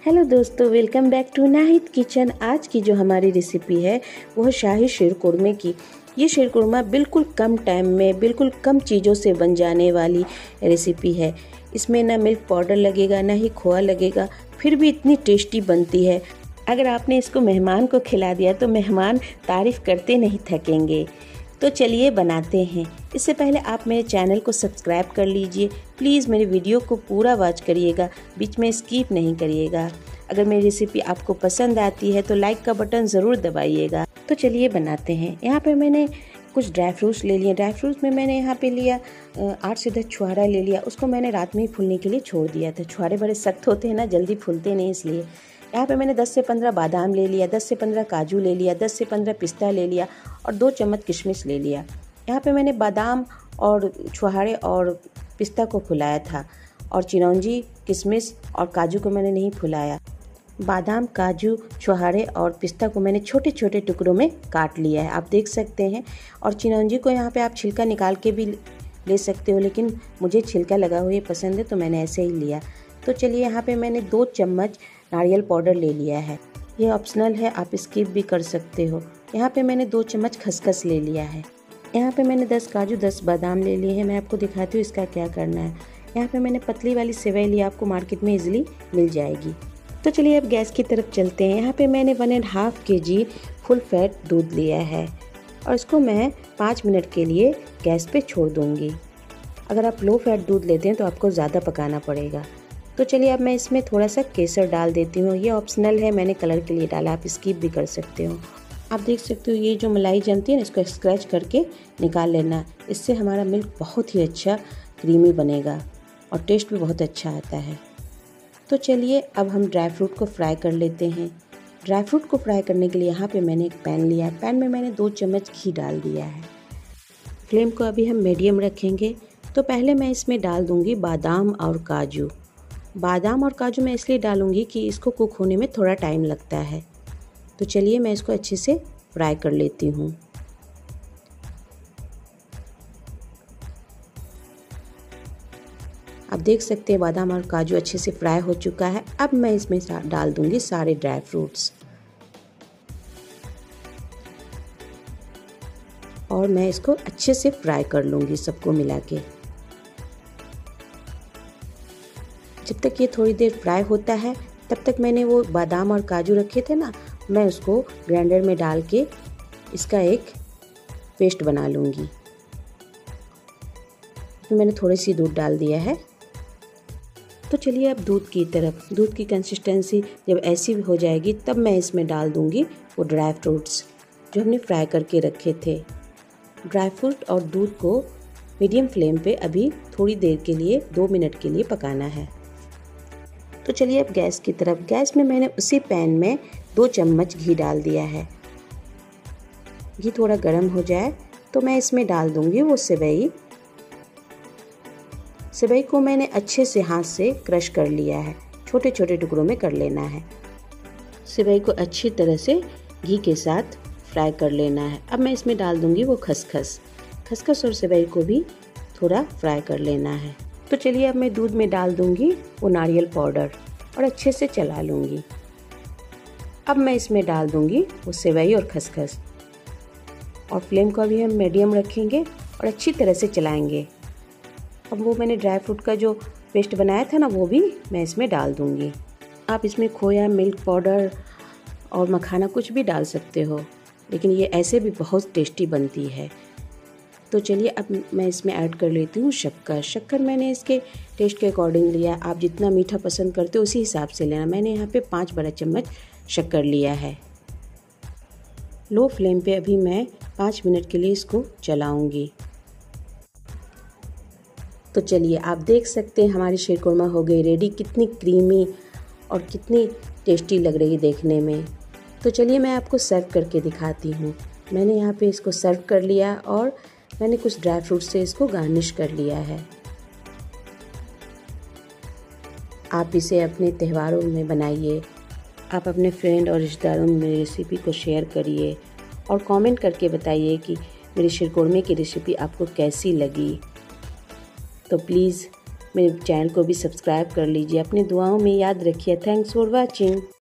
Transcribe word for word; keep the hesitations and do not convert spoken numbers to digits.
Hello दोस्तों, welcome back to Nahid kitchen. आज की जो हमारी रेसिपी है वो है शाही शीरकुरमे की। ये शीरकुरमा बिल्कुल कम टाइम में बिल्कुल कम चीज़ों से बन जाने वाली रेसिपी है। इसमें ना मिल्क पाउडर लगेगा ना ही खोआ लगेगा, फिर भी इतनी टेस्टी बनती है। अगर आपने इसको मेहमान को खिला दिया तो मेहमान तारीफ़ करते नहीं थकेंगे। तो चलिए बनाते हैं। इससे पहले आप मेरे चैनल को सब्सक्राइब कर लीजिए। प्लीज़ मेरी वीडियो को पूरा वॉच करिएगा, बीच में स्किप नहीं करिएगा। अगर मेरी रेसिपी आपको पसंद आती है तो लाइक का बटन ज़रूर दबाइएगा। तो चलिए बनाते हैं। यहाँ पे मैंने कुछ ड्राई फ्रूट्स ले लिए। ड्राई फ्रूट्स में मैंने यहाँ पे लिया आठ से दस छुहारा ले लिया। उसको मैंने रात में ही फूलने के लिए छोड़ दिया था। छुहारे बड़े सख्त होते हैं ना, जल्दी फूलते नहीं, इसलिए। यहाँ पे मैंने दस से पंद्रह बादाम ले लिया, दस से पंद्रह काजू ले लिया, दस से पंद्रह पिस्ता ले लिया और दो चम्मच किशमिश ले लिया। यहाँ पे मैंने बादाम और छुहारे और पिस्ता को फुलाया था और चिरौंजी, किशमिश और काजू को मैंने नहीं फुलाया। बादाम, काजू, छुहारे और पिस्ता को मैंने छोटे छोटे टुकड़ों में काट लिया है, आप देख सकते हैं। और चिरौंजी को यहाँ पे आप छिलका निकाल के भी ले सकते हो, लेकिन मुझे छिलका लगा हुआ पसंद है तो मैंने ऐसे ही लिया। तो चलिए, यहाँ पे मैंने दो चम्मच नारियल पाउडर ले लिया है। ये ऑप्शनल है, आप स्किप भी कर सकते हो। यहाँ पे मैंने दो चम्मच खसखस ले लिया है। यहाँ पे मैंने दस काजू, दस बादाम ले लिए हैं। मैं आपको दिखाती हूँ इसका क्या करना है। यहाँ पे मैंने पतली वाली सेवई ली, आपको मार्केट में इजीली मिल जाएगी। तो चलिए अब गैस की तरफ चलते हैं। यहाँ पे मैंने वन एंड हाफ के जी फुल फैट दूध लिया है और इसको मैं पाँच मिनट के लिए गैस पे छोड़ दूँगी। अगर आप लो फैट दूध लेते हैं तो आपको ज़्यादा पकाना पड़ेगा। तो चलिए अब मैं इसमें थोड़ा सा केसर डाल देती हूँ। ये ऑप्शनल है, मैंने कलर के लिए डाला, आप स्किप भी कर सकते हो। आप देख सकते हो ये जो मलाई जमती है ना, इसको स्क्रैच करके निकाल लेना। इससे हमारा मिल्क बहुत ही अच्छा क्रीमी बनेगा और टेस्ट भी बहुत अच्छा आता है। तो चलिए अब हम ड्राई फ्रूट को फ्राई कर लेते हैं। ड्राई फ्रूट को फ्राई करने के लिए यहाँ पे मैंने एक पैन लिया है। पैन में मैंने दो चम्मच घी डाल दिया है। फ्लेम को अभी हम मीडियम रखेंगे। तो पहले मैं इसमें डाल दूँगी बादाम और काजू। बादाम और काजू मैं इसलिए डालूँगी कि इसको कुक होने में थोड़ा टाइम लगता है। तो चलिए मैं इसको अच्छे से फ्राई कर लेती हूँ। आप देख सकते हैं बादाम और काजू अच्छे से फ्राई हो चुका है। अब मैं इसमें डाल दूंगी सारे ड्राई फ्रूट्स और मैं इसको अच्छे से फ्राई कर लूँगी सबको मिला के। जब तक ये थोड़ी देर फ्राई होता है तब तक मैंने वो बादाम और काजू रखे थे ना, मैं उसको ग्राइंडर में डाल के इसका एक पेस्ट बना लूँगी। तो मैंने थोड़ी सी दूध डाल दिया है। तो चलिए अब दूध की तरफ। दूध की कंसिस्टेंसी जब ऐसी हो जाएगी तब मैं इसमें डाल दूँगी वो ड्राई फ्रूट्स जो हमने फ्राई करके रखे थे। ड्राई फ्रूट और दूध को मीडियम फ्लेम पे अभी थोड़ी देर के लिए, दो मिनट के लिए पकाना है। तो चलिए अब गैस की तरफ। गैस में मैंने उसी पैन में दो चम्मच घी डाल दिया है। घी थोड़ा गर्म हो जाए तो मैं इसमें डाल दूँगी वो सेवई। सेवई को मैंने अच्छे से हाथ से क्रश कर लिया है, छोटे छोटे टुकड़ों में कर लेना है। सेवई को अच्छी तरह से घी के साथ फ्राई कर लेना है। अब मैं इसमें डाल दूँगी वो खसखस। खसखस और सेवई को भी थोड़ा फ्राई कर लेना है। तो चलिए अब मैं दूध में डाल दूँगी वो नारियल पाउडर और अच्छे से चला लूँगी। अब मैं इसमें डाल दूँगी वो सेवई और खसखस और फ्लेम को अभी हम मीडियम रखेंगे और अच्छी तरह से चलाएंगे। अब वो मैंने ड्राई फ्रूट का जो पेस्ट बनाया था ना, वो भी मैं इसमें डाल दूँगी। आप इसमें खोया, मिल्क पाउडर और मखाना कुछ भी डाल सकते हो, लेकिन ये ऐसे भी बहुत टेस्टी बनती है। तो चलिए अब मैं इसमें ऐड कर लेती हूँ शक्कर। शक्कर मैंने इसके टेस्ट के अकॉर्डिंग लिया। आप जितना मीठा पसंद करते हो उसी हिसाब से लेना। मैंने यहाँ पे पाँच बड़ा चम्मच शक्कर लिया है। लो फ्लेम पे अभी मैं पाँच मिनट के लिए इसको चलाऊँगी। तो चलिए आप देख सकते हैं हमारी शीरकुरमा हो गई रेडी। कितनी क्रीमी और कितनी टेस्टी लग रही है देखने में। तो चलिए मैं आपको सर्व करके दिखाती हूँ। मैंने यहाँ पे इसको सर्व कर लिया और मैंने कुछ ड्राई फ्रूट से इसको गार्निश कर लिया है। आप इसे अपने त्योहारों में बनाइए। आप अपने फ्रेंड और रिश्तेदारों में मेरी रेसिपी को शेयर करिए और कमेंट करके बताइए कि मेरी शीरकुरमे की रेसिपी आपको कैसी लगी। तो प्लीज़ मेरे चैनल को भी सब्सक्राइब कर लीजिए। अपनी दुआओं में याद रखिए। Thanks for watching.